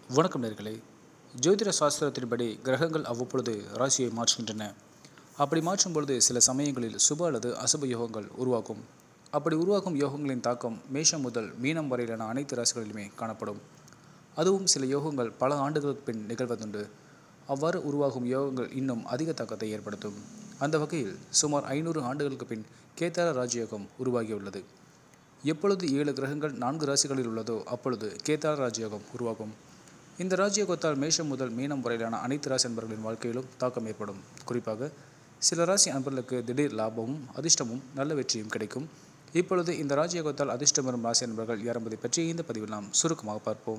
வணக்கம் நேர்களே. ஜோதிட சாஸ்திரத்தின்படி கிரகங்கள் அவ்வப்பொழுது ராசியை மாற்றுகின்றன. அப்படி மாற்றும் பொழுது சில சமயங்களில் சுப அல்லது அசுப யோகங்கள் உருவாகும். அப்படி உருவாகும் யோகங்களின் தாக்கம் மேஷம் முதல் மீனம் வரையிலான அனைத்து ராசிகளிலுமே காணப்படும். அதுவும் சில யோகங்கள் பல ஆண்டுகளுக்கு பின் நிகழ்வதுண்டு. அவ்வாறு உருவாகும் யோகங்கள் இன்னும் அதிக தாக்கத்தை ஏற்படுத்தும். அந்த வகையில் சுமார் 500 ஆண்டுகளுக்கு பின் கேதார ராஜயோகம் உருவாகியுள்ளது. எப்பொழுது 7 கிரகங்கள் 4 ராசிகளில் உள்ளதோ அப்பொழுது கேதார ராஜயோகம் உருவாகும். இந்த ராஜயோகத்தால் மேஷம் முதல் மீனம் வரையிலான அனைத்து ராசி அன்பர்களின் வாழ்க்கையிலும் தாக்கம் ஏற்படும். குறிப்பாக சில ராசி அன்பர்களுக்கு திடீர் லாபமும் அதிர்ஷ்டமும் நல்ல வெற்றியும் கிடைக்கும். இப்பொழுது இந்த ராஜயோகத்தால் அதிர்ஷ்டம் வரும் ராசி அன்பர்கள் யார் என்பதை பற்றி இந்த பதிவில் நாம் சுருக்கமாக பார்ப்போம்.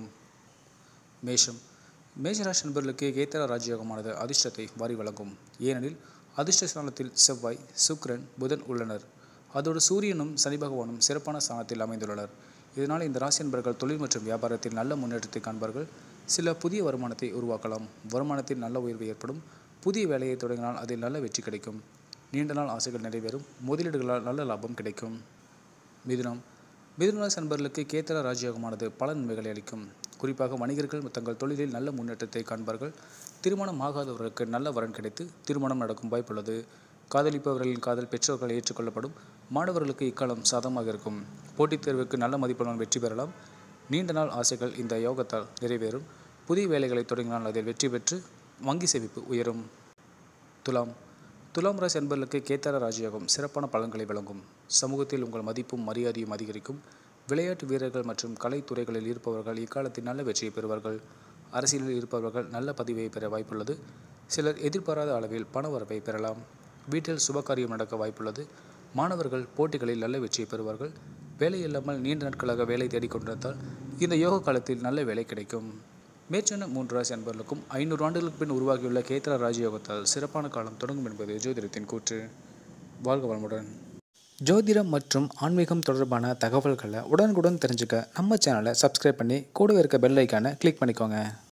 மேஷராசி அன்பர்களுக்கு கேதார ராஜயோகமானது அதிர்ஷ்டத்தை வாரி வழங்கும். ஏனெனில் அதிர்ஷ்ட ஸ்தானத்தில் செவ்வாய், சுக்கிரன், புதன் உள்ளனர். அதோடு சூரியனும் சனி பகவானும் சிறப்பான ஸ்தானத்தில் அமைந்துள்ளனர். இதனால் இந்த ராசி அன்பர்கள் தொழில் மற்றும் வியாபாரத்தில் நல்ல முன்னேற்றத்தை காண்பார்கள். சில புதிய வருமானத்தை உருவாக்கலாம். வருமானத்தில் நல்ல உயர்வு ஏற்படும். புதிய வேலையை தொடங்கினால் அதில் நல்ல வெற்றி கிடைக்கும். நீண்ட நாள் ஆசைகள் நிறைவேறும். முதலீடுகளால் நல்ல லாபம் கிடைக்கும். மிதுன ராசி அன்பர்களுக்கு கேதார ராஜயோகமானது பல நன்மைகளை அளிக்கும். குறிப்பாக வணிகர்கள் தங்கள் தொழிலில் நல்ல முன்னேற்றத்தை காண்பார்கள். திருமணம் ஆகாதவர்களுக்கு நல்ல வரன் கிடைத்து திருமணம் நடக்கும் வாய்ப்புள்ளது. காதலிப்பவர்களின் காதல் பெற்றோர்கள் ஏற்றுக்கொள்ளப்படும். மாணவர்களுக்கு இக்காலம் சாதகமாக இருக்கும். போட்டித் தேர்வுக்கு நல்ல மதிப்பெண்ணுடன் வெற்றி பெறலாம். நீண்ட நாள் ஆசைகள் இந்த யோகத்தால் நிறைவேறும். புதிய வேலைகளை தொடங்கினால் அதில் வெற்றி பெற்று வங்கி சேமிப்பு உயரும். துலாம் ராசி அன்பர்களுக்கு கேதார ராஜயோகம் சிறப்பான பலன்களை வழங்கும். சமூகத்தில் உங்கள் மதிப்பும் மரியாதையும் அதிகரிக்கும். விளையாட்டு வீரர்கள் மற்றும் கலைத்துறைகளில் இருப்பவர்கள் இக்காலத்தில் நல்ல வெற்றியை பெறுவார்கள். அரசியலில் இருப்பவர்கள் நல்ல பதவியை பெற வாய்ப்புள்ளது. சிலர் எதிர்பாராத அளவில் பண வரவை பெறலாம். வீட்டில் சுபகாரியம் நடக்க வாய்ப்புள்ளது. மாணவர்கள் போட்டிகளில் நல்ல வெற்றியை பெறுவார்கள். வேலை இல்லாமல் நீண்ட நாட்களாக வேலை தேடிக்கொண்டிருந்தால் இந்த யோக காலத்தில் நல்ல வேலை கிடைக்கும். மேற்சொன்ன 3 ராசி அன்பர்களுக்கும் 500 ஆண்டுகளுக்கு பின் உருவாகியுள்ள கேதார ராஜயோகத்தால் சிறப்பான காலம் தொடங்கும் என்பது ஜோதிடத்தின் கூற்று. வாழ்க வளமுடன். ஜோதிடம் மற்றும் ஆன்மீகம் தொடர்பான தகவல்களை உடனுக்குடன் தெரிஞ்சுக்க நம்ம சேனலை சப்ஸ்கிரைப் பண்ணி கூடவே இருக்க பெல் ஐக்கானை கிளிக் பண்ணிக்கோங்க.